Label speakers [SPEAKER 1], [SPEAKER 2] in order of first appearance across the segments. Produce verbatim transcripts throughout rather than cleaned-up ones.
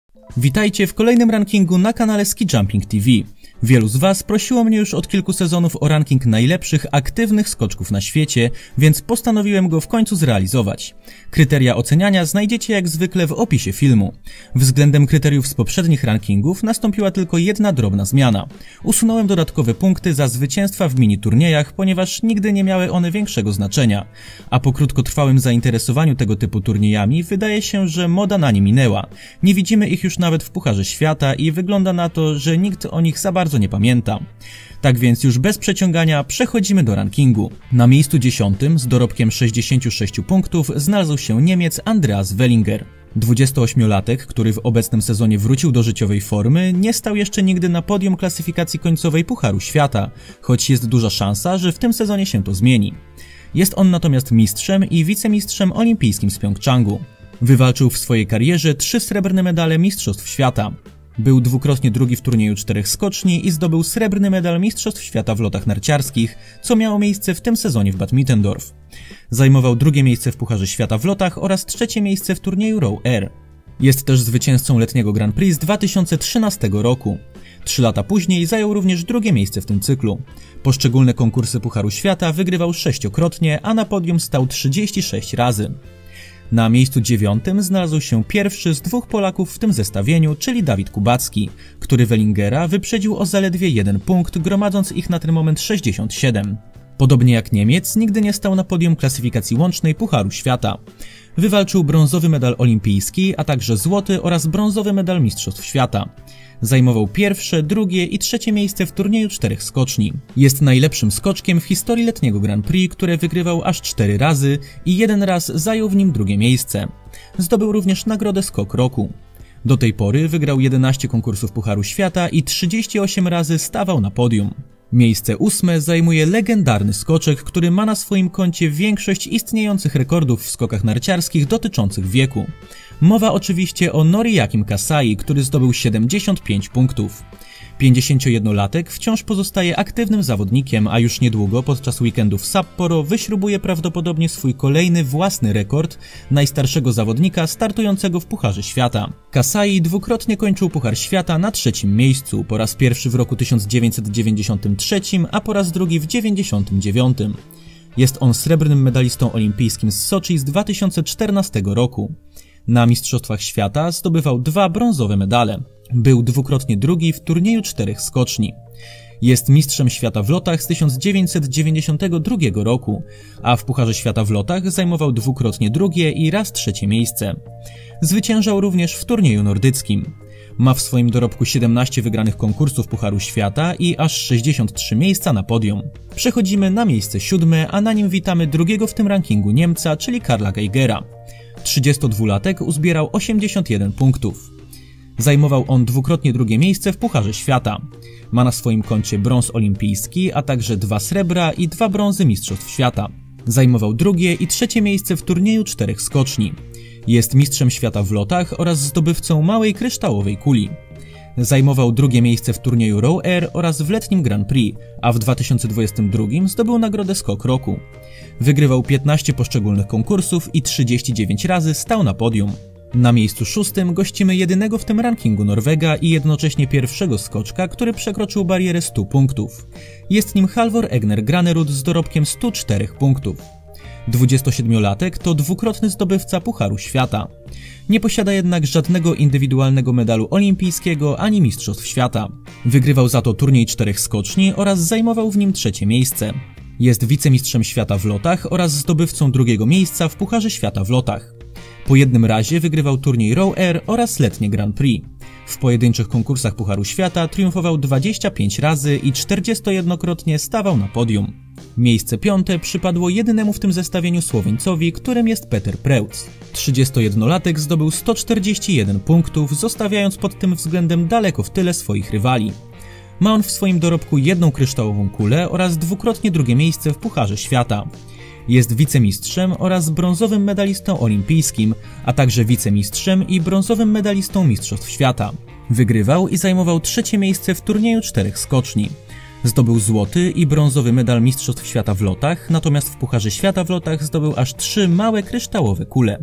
[SPEAKER 1] Witajcie w kolejnym rankingu na kanale Ski Jumping T V. Wielu z Was prosiło mnie już od kilku sezonów o ranking najlepszych aktywnych skoczków na świecie, więc postanowiłem go w końcu zrealizować. Kryteria oceniania znajdziecie jak zwykle w opisie filmu. Względem kryteriów z poprzednich rankingów nastąpiła tylko jedna drobna zmiana. Usunąłem dodatkowe punkty za zwycięstwa w mini turniejach, ponieważ nigdy nie miały one większego znaczenia. A po krótkotrwałym zainteresowaniu tego typu turniejami wydaje się, że moda na nie minęła. Nie widzimy ich już nawet w Pucharze Świata i wygląda na to, że nikt o nich za bardzo nie pamięta. Tak więc już bez przeciągania przechodzimy do rankingu. Na miejscu dziesiątym z dorobkiem sześćdziesięciu sześciu punktów znalazł się Niemiec Andreas Wellinger. dwudziestoośmiolatek, który w obecnym sezonie wrócił do życiowej formy, nie stał jeszcze nigdy na podium klasyfikacji końcowej Pucharu Świata, choć jest duża szansa, że w tym sezonie się to zmieni. Jest on natomiast mistrzem i wicemistrzem olimpijskim z Pjongczangu. Wywalczył w swojej karierze trzy srebrne medale Mistrzostw Świata. Był dwukrotnie drugi w turnieju czterech skoczni i zdobył srebrny medal Mistrzostw Świata w lotach narciarskich, co miało miejsce w tym sezonie w Bad Mittendorf. Zajmował drugie miejsce w Pucharze Świata w lotach oraz trzecie miejsce w turnieju Row Air. Jest też zwycięzcą letniego Grand Prix z dwa tysiące trzynastego roku. Trzy lata później zajął również drugie miejsce w tym cyklu. Poszczególne konkursy Pucharu Świata wygrywał sześciokrotnie, a na podium stał trzydzieści sześć razy. Na miejscu dziewiątym znalazł się pierwszy z dwóch Polaków w tym zestawieniu, czyli Dawid Kubacki, który Wellingera wyprzedził o zaledwie jeden punkt, gromadząc ich na ten moment sześćdziesiąt siedem. Podobnie jak Niemiec, nigdy nie stał na podium klasyfikacji łącznej Pucharu Świata. Wywalczył brązowy medal olimpijski, a także złoty oraz brązowy medal Mistrzostw Świata. Zajmował pierwsze, drugie i trzecie miejsce w turnieju czterech skoczni. Jest najlepszym skoczkiem w historii letniego Grand Prix, które wygrywał aż cztery razy i jeden raz zajął w nim drugie miejsce. Zdobył również nagrodę Skok Roku. Do tej pory wygrał jedenaście konkursów Pucharu Świata i trzydzieści osiem razy stawał na podium. Miejsce ósme zajmuje legendarny skoczek, który ma na swoim koncie większość istniejących rekordów w skokach narciarskich dotyczących wieku. Mowa oczywiście o Noriakim Kasai, który zdobył siedemdziesiąt pięć punktów. pięćdziesięciojednolatek wciąż pozostaje aktywnym zawodnikiem, a już niedługo podczas weekendu w Sapporo wyśrubuje prawdopodobnie swój kolejny własny rekord najstarszego zawodnika startującego w Pucharze Świata. Kasai dwukrotnie kończył Puchar Świata na trzecim miejscu, po raz pierwszy w roku tysiąc dziewięćset dziewięćdziesiątym trzecim, a po raz drugi w dziewięćdziesiątym dziewiątym. Jest on srebrnym medalistą olimpijskim z Soczi z dwa tysiące czternastego roku. Na Mistrzostwach Świata zdobywał dwa brązowe medale. Był dwukrotnie drugi w turnieju czterech skoczni. Jest mistrzem świata w lotach z tysiąc dziewięćset dziewięćdziesiątego drugiego roku, a w Pucharze Świata w lotach zajmował dwukrotnie drugie i raz trzecie miejsce. Zwyciężał również w turnieju nordyckim. Ma w swoim dorobku siedemnaście wygranych konkursów Pucharu Świata i aż sześćdziesiąt trzy miejsca na podium. Przechodzimy na miejsce siódme, a na nim witamy drugiego w tym rankingu Niemca, czyli Karla Geigera. trzydziestodwulatek uzbierał osiemdziesiąt jeden punktów. Zajmował on dwukrotnie drugie miejsce w Pucharze Świata. Ma na swoim koncie brąz olimpijski, a także dwa srebra i dwa brązy Mistrzostw Świata. Zajmował drugie i trzecie miejsce w turnieju czterech skoczni. Jest mistrzem świata w lotach oraz zdobywcą małej kryształowej kuli. Zajmował drugie miejsce w turnieju Row Air oraz w letnim Grand Prix, a w dwa tysiące dwudziestym drugim zdobył nagrodę Skok Roku. Wygrywał piętnaście poszczególnych konkursów i trzydzieści dziewięć razy stał na podium. Na miejscu szóstym gościmy jedynego w tym rankingu Norwega i jednocześnie pierwszego skoczka, który przekroczył barierę stu punktów. Jest nim Halvor Egner Granerud z dorobkiem stu czterech punktów. dwudziestosiedmiolatek to dwukrotny zdobywca Pucharu Świata. Nie posiada jednak żadnego indywidualnego medalu olimpijskiego ani Mistrzostw Świata. Wygrywał za to turniej czterech skoczni oraz zajmował w nim trzecie miejsce. Jest wicemistrzem świata w lotach oraz zdobywcą drugiego miejsca w Pucharze Świata w lotach. Po jednym razie wygrywał turniej Row Air oraz letnie Grand Prix. W pojedynczych konkursach Pucharu Świata triumfował dwadzieścia pięć razy i czterdziestojednokrotnie stawał na podium. Miejsce piąte przypadło jedynemu w tym zestawieniu Słoweńcowi, którym jest Peter Preutz. trzydziestojednolatek zdobył sto czterdzieści jeden punktów, zostawiając pod tym względem daleko w tyle swoich rywali. Ma on w swoim dorobku jedną kryształową kulę oraz dwukrotnie drugie miejsce w Pucharze Świata. Jest wicemistrzem oraz brązowym medalistą olimpijskim, a także wicemistrzem i brązowym medalistą Mistrzostw Świata. Wygrywał i zajmował trzecie miejsce w turnieju czterech skoczni. Zdobył złoty i brązowy medal Mistrzostw Świata w lotach, natomiast w Pucharze Świata w lotach zdobył aż trzy małe kryształowe kule.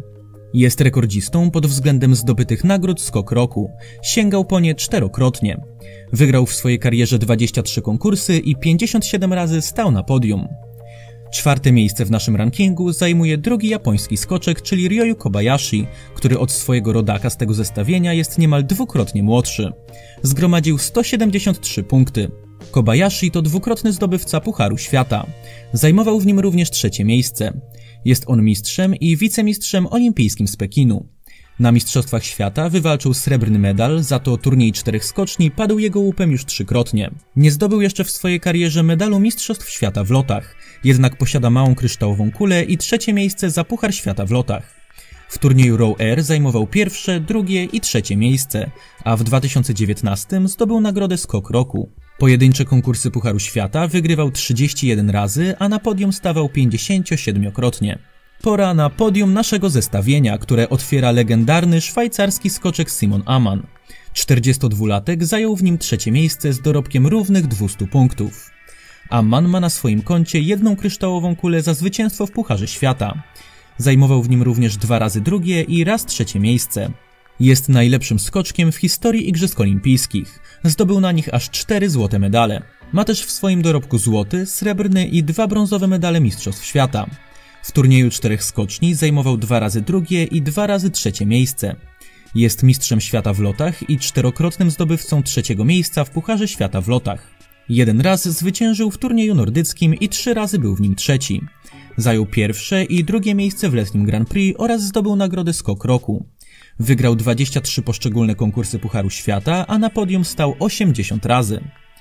[SPEAKER 1] Jest rekordzistą pod względem zdobytych nagród Skok Roku. Sięgał po nie czterokrotnie. Wygrał w swojej karierze dwadzieścia trzy konkursy i pięćdziesiąt siedem razy stał na podium. Czwarte miejsce w naszym rankingu zajmuje drugi japoński skoczek, czyli Ryoyu Kobayashi, który od swojego rodaka z tego zestawienia jest niemal dwukrotnie młodszy. Zgromadził sto siedemdziesiąt trzy punkty. Kobayashi to dwukrotny zdobywca Pucharu Świata. Zajmował w nim również trzecie miejsce. Jest on mistrzem i wicemistrzem olimpijskim z Pekinu. Na Mistrzostwach Świata wywalczył srebrny medal, za to turniej czterech skoczni padł jego łupem już trzykrotnie. Nie zdobył jeszcze w swojej karierze medalu Mistrzostw Świata w lotach, jednak posiada małą kryształową kulę i trzecie miejsce za Puchar Świata w lotach. W turnieju Row Air zajmował pierwsze, drugie i trzecie miejsce, a w dwa tysiące dziewiętnastym zdobył nagrodę Skok Roku. Pojedyncze konkursy Pucharu Świata wygrywał trzydzieści jeden razy, a na podium stawał pięćdziesięciosiedmiokrotnie. Pora na podium naszego zestawienia, które otwiera legendarny szwajcarski skoczek Simon Ammann. czterdziestodwulatek zajął w nim trzecie miejsce z dorobkiem równych dwustu punktów. Ammann ma na swoim koncie jedną kryształową kulę za zwycięstwo w Pucharze Świata. Zajmował w nim również dwa razy drugie i raz trzecie miejsce. Jest najlepszym skoczkiem w historii Igrzysk Olimpijskich. Zdobył na nich aż cztery złote medale. Ma też w swoim dorobku złoty, srebrny i dwa brązowe medale Mistrzostw Świata. W turnieju czterech skoczni zajmował dwa razy drugie i dwa razy trzecie miejsce. Jest mistrzem świata w lotach i czterokrotnym zdobywcą trzeciego miejsca w Pucharze Świata w lotach. Jeden raz zwyciężył w turnieju nordyckim i trzy razy był w nim trzeci. Zajął pierwsze i drugie miejsce w letnim Grand Prix oraz zdobył nagrodę Skok Roku. Wygrał dwadzieścia trzy poszczególne konkursy Pucharu Świata, a na podium stał osiemdziesiąt razy.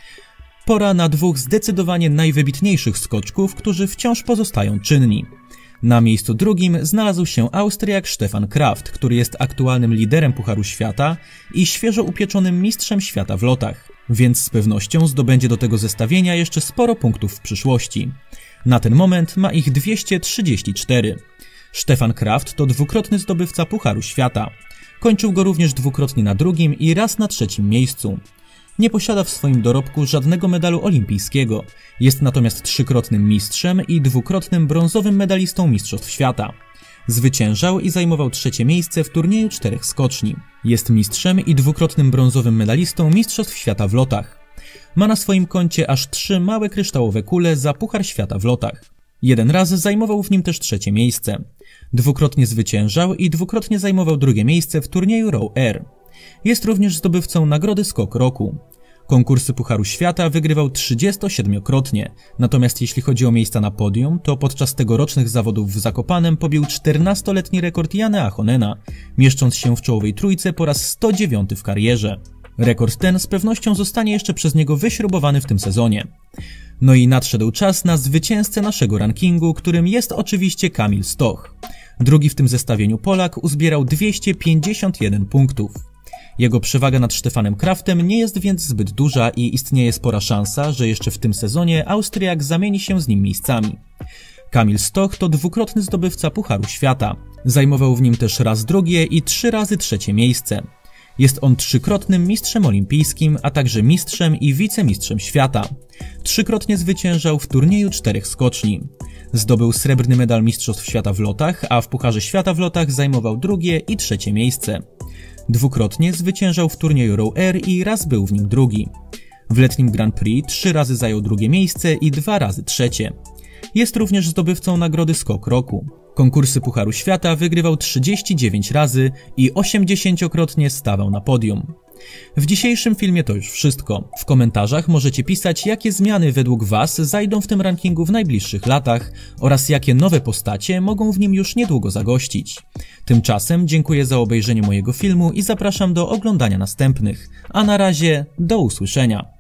[SPEAKER 1] Pora na dwóch zdecydowanie najwybitniejszych skoczków, którzy wciąż pozostają czynni. Na miejscu drugim znalazł się Austriak Stefan Kraft, który jest aktualnym liderem Pucharu Świata i świeżo upieczonym mistrzem świata w lotach, więc z pewnością zdobędzie do tego zestawienia jeszcze sporo punktów w przyszłości. Na ten moment ma ich dwieście trzydzieści cztery. Stefan Kraft to dwukrotny zdobywca Pucharu Świata. Kończył go również dwukrotnie na drugim i raz na trzecim miejscu. Nie posiada w swoim dorobku żadnego medalu olimpijskiego, jest natomiast trzykrotnym mistrzem i dwukrotnym brązowym medalistą Mistrzostw Świata. Zwyciężał i zajmował trzecie miejsce w turnieju czterech skoczni. Jest mistrzem i dwukrotnym brązowym medalistą Mistrzostw Świata w lotach. Ma na swoim koncie aż trzy małe kryształowe kule za Puchar Świata w lotach. Jeden raz zajmował w nim też trzecie miejsce. Dwukrotnie zwyciężał i dwukrotnie zajmował drugie miejsce w turnieju Row Air. Jest również zdobywcą nagrody Skok Roku. Konkursy Pucharu Świata wygrywał trzydziestosiedmiokrotnie, natomiast jeśli chodzi o miejsca na podium, to podczas tegorocznych zawodów w Zakopanem pobił czternastoletni rekord Janne Ahonena, mieszcząc się w czołowej trójce po raz sto dziewiąty w karierze. Rekord ten z pewnością zostanie jeszcze przez niego wyśrubowany w tym sezonie. No i nadszedł czas na zwycięzcę naszego rankingu, którym jest oczywiście Kamil Stoch. Drugi w tym zestawieniu Polak uzbierał dwieście pięćdziesiąt jeden punktów. Jego przewaga nad Stefanem Kraftem nie jest więc zbyt duża i istnieje spora szansa, że jeszcze w tym sezonie Austriak zamieni się z nim miejscami. Kamil Stoch to dwukrotny zdobywca Pucharu Świata. Zajmował w nim też raz drugie i trzy razy trzecie miejsce. Jest on trzykrotnym mistrzem olimpijskim, a także mistrzem i wicemistrzem świata. Trzykrotnie zwyciężał w turnieju czterech skoczni. Zdobył srebrny medal Mistrzostw Świata w lotach, a w Pucharze Świata w lotach zajmował drugie i trzecie miejsce. Dwukrotnie zwyciężał w turnieju Row Air i raz był w nim drugi. W letnim Grand Prix trzy razy zajął drugie miejsce i dwa razy trzecie. Jest również zdobywcą nagrody Skok Roku. Konkursy Pucharu Świata wygrywał trzydzieści dziewięć razy i osiemdziesięciokrotnie stawał na podium. W dzisiejszym filmie to już wszystko. W komentarzach możecie pisać, jakie zmiany według Was zajdą w tym rankingu w najbliższych latach oraz jakie nowe postacie mogą w nim już niedługo zagościć. Tymczasem dziękuję za obejrzenie mojego filmu i zapraszam do oglądania następnych. A na razie do usłyszenia.